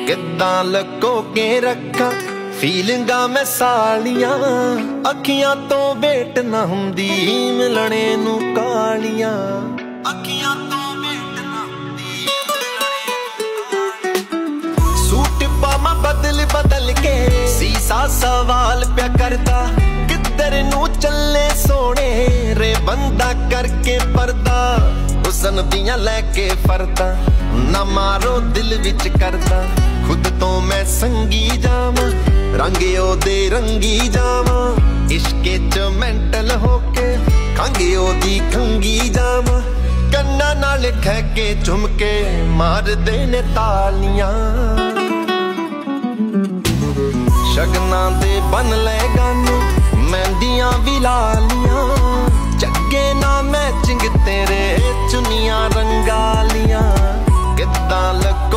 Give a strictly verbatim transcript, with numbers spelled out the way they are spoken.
किद्दां लको के रखा फीलिंगा मैं सालियां अखियां तो वेट ना हुंदी मिलने नू कालियां अखियां तो वेट ना हुंदी सूट पामा बदल बदल के सीसा सवाल प्या करदा किधर नू चले सोने रे बंदा करके पर्दा हुसन दियां लैके फरदा ना मारो दिल विच करदा खुद तो मैं संगी जावां रंग ओदे रंगी जावां इश्के च मेंटल होके खंग ओदी खंगी जावां कन्ना नाल खै के झुमके मार दे ने तालियां शगना दे बन ले गानू मेहंदियां भी लालियां जगे ना मैचिंग तेरे चुनियां रंगालियां किद्दां लको